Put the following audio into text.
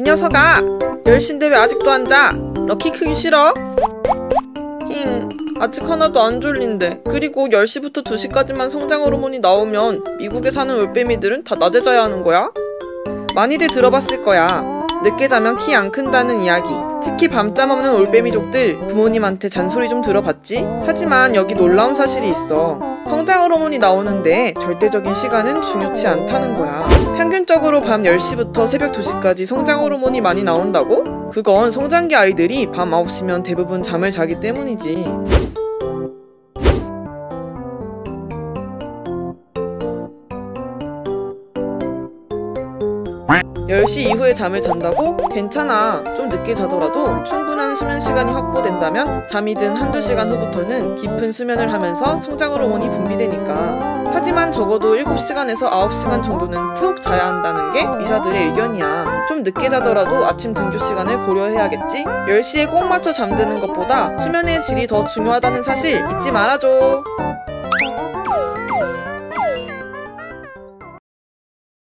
녀석아! 10시인데 왜 아직도 안 자? 럭키 크기 싫어? 아직 하나도 안 졸린데. 그리고 10시부터 2시까지만 성장 호르몬이 나오면 미국에 사는 올빼미들은 다 낮에 자야 하는 거야? 많이들 들어봤을 거야. 늦게 자면 키 안 큰다는 이야기. 특히 밤잠 없는 올빼미족들 부모님한테 잔소리 좀 들어봤지? 하지만 여기 놀라운 사실이 있어. 성장 호르몬이 나오는데 절대적인 시간은 중요치 않다는 거야. 평균적으로 밤 10시부터 새벽 2시까지 성장 호르몬이 많이 나온다고? 그건 성장기 아이들이 밤 9시면 대부분 잠을 자기 때문이지. 10시 이후에 잠을 잔다고? 괜찮아. 좀 늦게 자더라도 충분한 수면 시간이 확보된다면 잠이 든 한두 시간 후부터는 깊은 수면을 하면서 성장 호르몬이 분비되니까. 하지만 적어도 7시간에서 9시간 정도는 푹 자야 한다는 게 의사들의 의견이야. 좀 늦게 자더라도 아침 등교 시간을 고려해야겠지? 10시에 꼭 맞춰 잠드는 것보다 수면의 질이 더 중요하다는 사실 잊지 말아줘.